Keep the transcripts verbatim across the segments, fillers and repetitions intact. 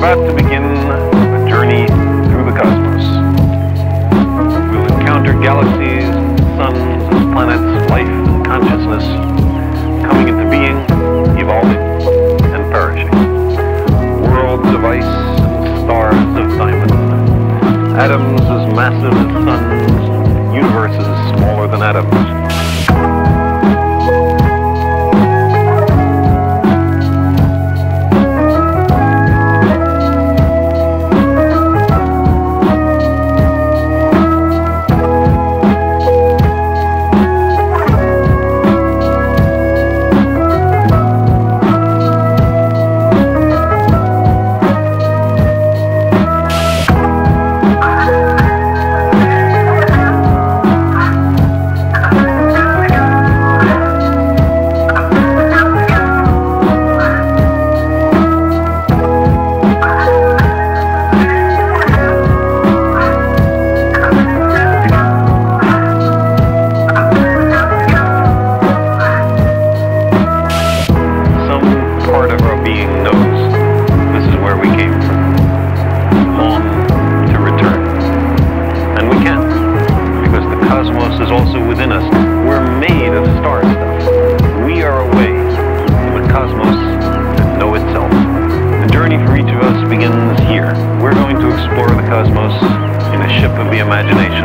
about to begin a journey through the cosmos. We'll encounter galaxies, suns, planets, life, and consciousness coming into being, evolving, and perishing. Worlds of ice and stars of diamond. Atoms as massive as suns, universes smaller than atoms. Is also within us. We're made of star stuff. We are a way from the cosmos to know itself. The journey for each of us begins here. We're going to explore the cosmos in a ship of the imagination.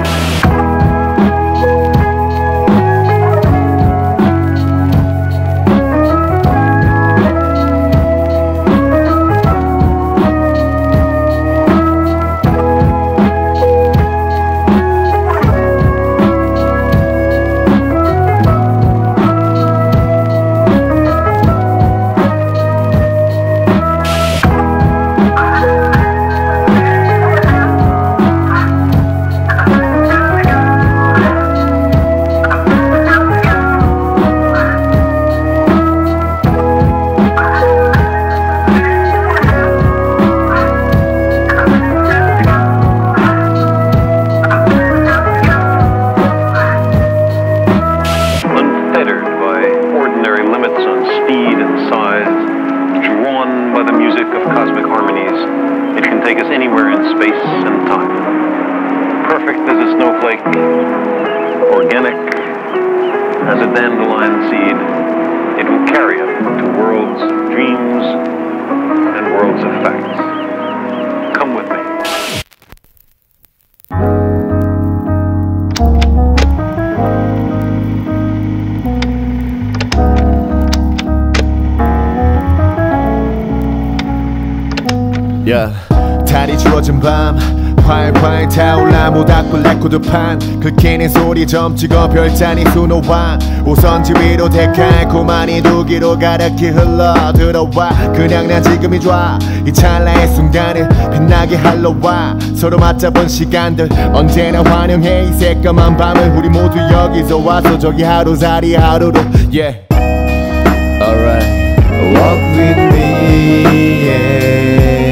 Organic as a dandelion seed, it will carry us to worlds of dreams and worlds of facts. Come with me. Yeah, 달이 주어진 밤 활활 타올라 모닥불 레코드판 긁히는 소리 점 찍어 별자리 수놓아 오선지 위로 데칼코만 이 두기로 가득히 흘러 들어와 그냥 난 지금이 좋아 이 찰나의 순간을 빛나게 할러와 서로 맞잡은 시간들 언제나 환영해 이 새까만 밤을 우리 모두 여기서 와서 저기 하루살이 하루로 Yeah Alright Walk with me yeah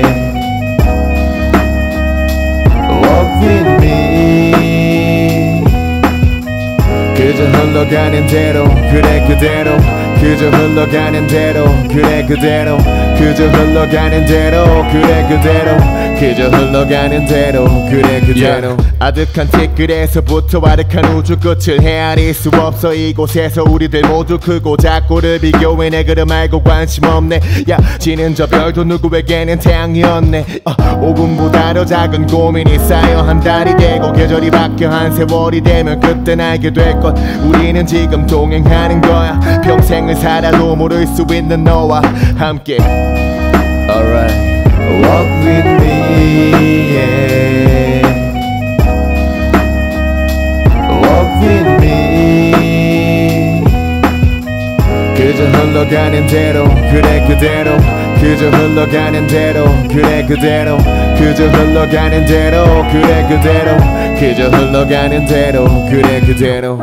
with me 그저 흘러가는 대로 그래 그대로 그저 흘러가는 대로 그래 그대로 그저 흘러가는 대로 그래 그대로 그저 흘러가는 대로 그래 그대로 yeah. 아득한 티끌에서부터 아득한 우주 끝을 헤아릴 수 없어 이곳에서 우리들 모두 크고 작고를 비교해 내 그름 알고 관심 없네 야 지는 저 별도 누구에게는 태양이었네 어, 오 분보다 더 작은 고민이 쌓여 한 달이 되고 계절이 바뀌어 한 세월이 되면 그땐 알게 될 것 우리는 지금 동행하는 거야 평생을 살아도 모를 수 있는 너와 함께 Alright Walk with me yeah. Walk with me 그저 흘러가는 대로 그래 그대로 그저 흘러가는 대로 그래 그대로 그저 흘러가는 대로 그래 그대로 그저 흘러가는 대로 그래 그대로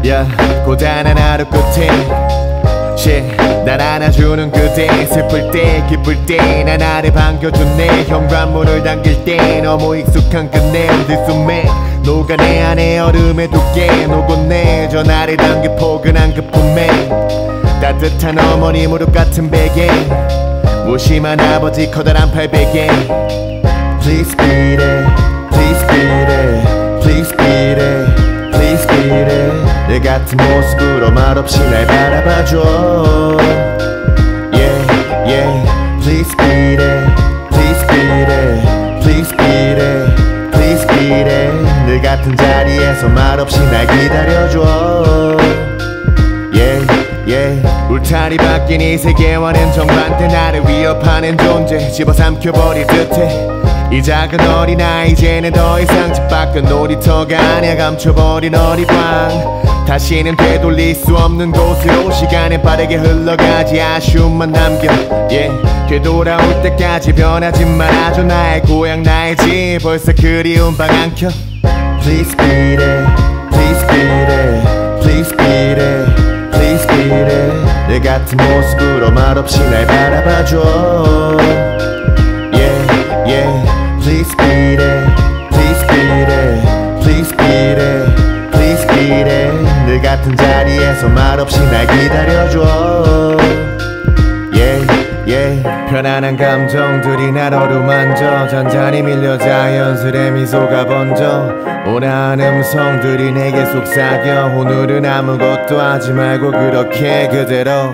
yeah, 고단한 하루 끝에 shit, 날 안아주는 그대 슬플 때 기쁠 때 난 나를 반겨주네 현관문을 당길 때 너무 익숙한 그네 들숨에 녹아 내 안에 얼음의 두께 녹았네 저 나를 당겨 포근한 그 품에 따뜻한 어머니 무릎 같은 베개 무심한 아버지 커다란 팔베개 Please beat it, please beat it, please beat it, please beat it 내 같은 모습으로 말없이 날 바라봐줘 Yeah, yeah, please beat it, please beat it, please beat it, please beat it 늘 같은 자리에서 말없이 날 기다려줘 Yeah, yeah 울타리 바뀐 이 세계와는 정반대 나를 위협하는 존재 집어삼켜버릴 듯해 이 작은 어린아이 이제는 더 이상 집 밖은 놀이터가 아니야 감춰버린 어리광 다시는 되돌릴 수 없는 곳으로 시간은 빠르게 흘러가지 아쉬움만 남겨 yeah. 되돌아올 때까지 변하지 말아줘 나의 고향 나의 집 벌써 그리운 방 안 켜 Please beat it, please beat it, please beat it, please beat it 내 같은 모습으로 말없이 날 바라봐줘 Yeah, yeah, please beat it, please beat it, please beat it, please beat it 늘 같은 자리에서 말없이 날 기다려줘 Yeah, yeah 편안한 감정들이 날 어루만져 잔잔히 밀려 자연스레 미소가 번져 온화한 음성들이 내게 속삭여 오늘은 아무것도 하지 말고 그렇게 그대로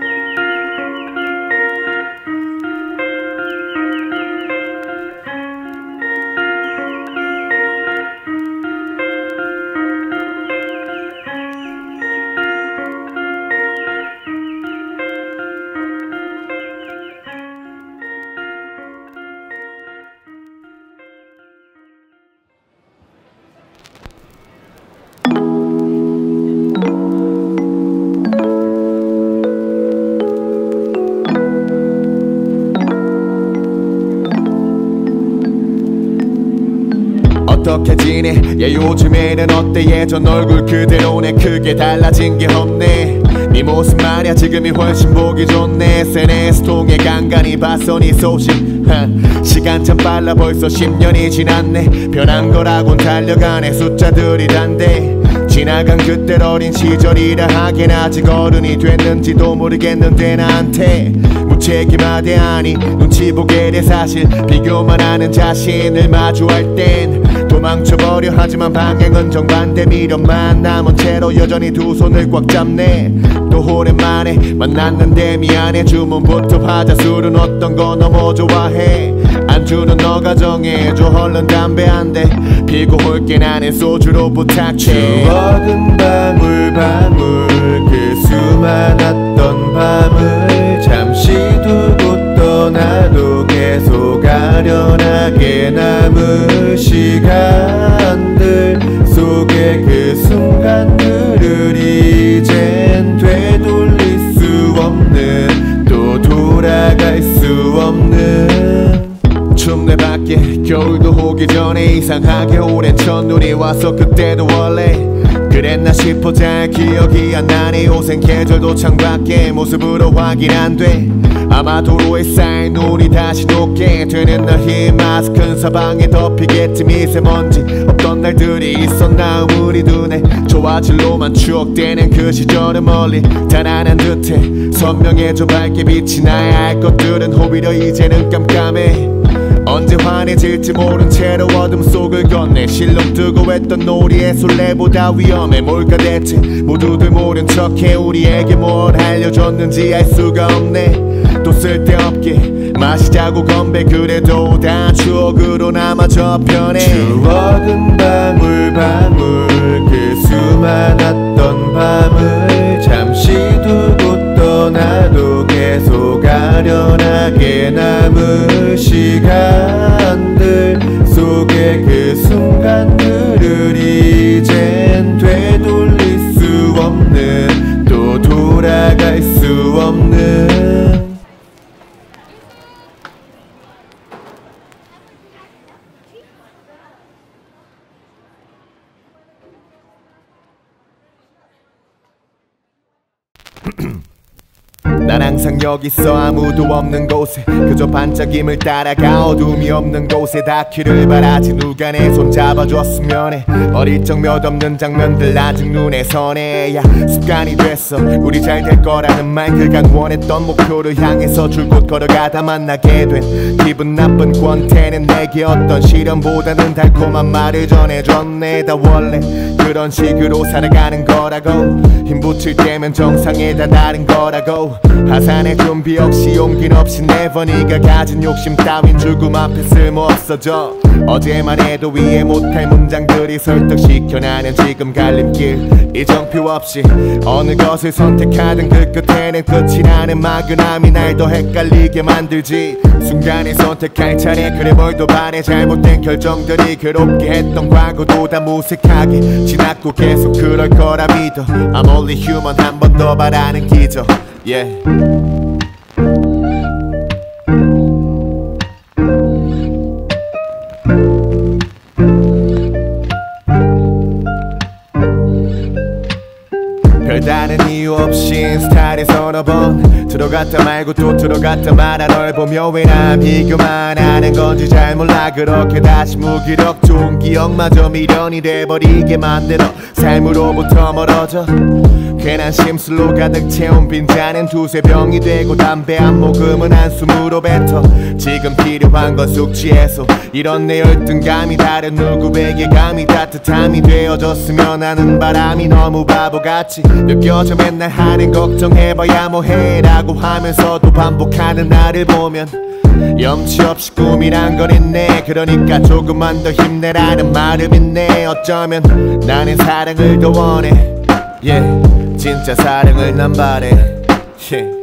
어떻게 지내 야 요즘에는 어때 예전 얼굴 그대로네 크게 달라진 게 없네 네 모습 말야 지금이 훨씬 보기 좋네 에스엔에스 통해 간간히 봤어 네 소식 시간 참 빨라 벌써 십 년이 지났네 변한 거라곤 달려가네 숫자들이 단데 지나간 그때 어린 시절이라 하긴 아직 어른이 됐는지도 모르겠는데 나한테 무책임하대 아니 눈치 보게 돼 사실 비교만 하는 자신을 마주할 땐 도망쳐버려 하지만 방향은 정반대 미련만 남은 채로 여전히 두 손을 꽉 잡네 또 오랜만에 만났는데 미안해 주문부터 하자 술은 어떤 거 너무 좋아해 안주는 너가 정해줘 얼른 담배 한 대 피고 올게 나는 소주로 부탁해 추억은 방울방울 그 수많았던 밤을 잠시 두고 떠나도 계속 아련하게 남은 시간들 속에 그 순간들을 이젠 되돌릴 수 없는 또 돌아갈 수 없는 춥네 밖에 겨울도 오기 전에 이상하게 오랜 첫눈이 와서 그때도 원래 그랬나 싶어 잘 기억이 안 나네 요샌 계절도 창밖에 모습으로 확인 안 돼 아마 도로에 쌓인 눈이 다시 녹게 되는 날 이 마스크는 사방에 덮이겠지 미세먼지 없던 날들이 있었나 우리 눈에 좋아질로만 추억되는 그 시절은 멀리 단안한 듯해 선명해져 밝게 빛이 나야 할 것들은 오히려 이제는 깜깜해 언제 환해질지 모른 채로 어둠 속을 건네 실룩 뜨고 했던 놀이의 술래보다 위험해 뭘까 대체 모두들 모른 척해 우리에게 뭘 알려줬는지 알 수가 없네 또 쓸데없게 마시자고 건배 그래도 다 추억으로 남아 저편에 추억은 방울방울 그 수많았던 밤을 잠시 두고 떠나도 계속 아련하게 남은 시간들 속에 그 순간들을 이젠 되돌릴 수 없는 또 돌아갈 수 없는 난 항상 여기 있어 아무도 없는 곳에 그저 반짝임을 따라가 어둠이 없는 곳에 닿기를 바라지 누가 내 손 잡아줬으면 해 어릴 적 몇 없는 장면들 아직 눈에 선해 야 습관이 됐어 우리 잘 될 거라는 말 그간 원했던 목표를 향해서 줄곧 걸어가다 만나게 된 기분 나쁜 권태는 내게 어떤 시련보다는 달콤한 말을 전해줬네 다 원래 그런 식으로 살아가는 거라고 힘 붙일 때면 정상에 다다른 거라고 하산의 준비 없이 용기는 없이 never 네가 가진 욕심 따윈 죽음 앞에 쓸모없어져 어제만 해도 이해 못할 문장들이 설득시켜 나는 지금 갈림길 이정표 없이 어느 것을 선택하든 그 끝에는 끝이 나는 막연함이 날 더 헷갈리게 만들지 순간에 선택할 차례 그래 뭘 더 바래 잘못된 결정들이 괴롭게 했던 과거도 다 무색하게 지났고 계속 그럴 거라 믿어 I'm only human 한 번 더 바라는 기적 yeah. 별다른 이유 없이 인스타에 서너 번 들어갔다 말고 또 들어갔다 말아 널 보며 왜 난 비교만 하는 건지 잘 몰라 그렇게 다시 무기력 좋은 기억마저 미련이 돼버리게 만들어 삶으로부터 멀어져 괜한 심술로 가득 채운 빈잔은 두세 병이 되고 담배 한 모금은 한숨으로 뱉어 지금 필요한 건 숙취해소 이런 내 열등감이 다른 누구에게 감히 따뜻함이 되어줬으면 하는 바람이 너무 바보같이 느껴져 맨날 하는 걱정해봐야 뭐해 라고 하면서도 반복하는 나를 보면 염치 없이 꿈이란 건 있네 그러니까 조금만 더 힘내라는 말을 믿네 어쩌면 나는 사랑을 더 원해 yeah. 진짜 사랑을 난 바래 yeah.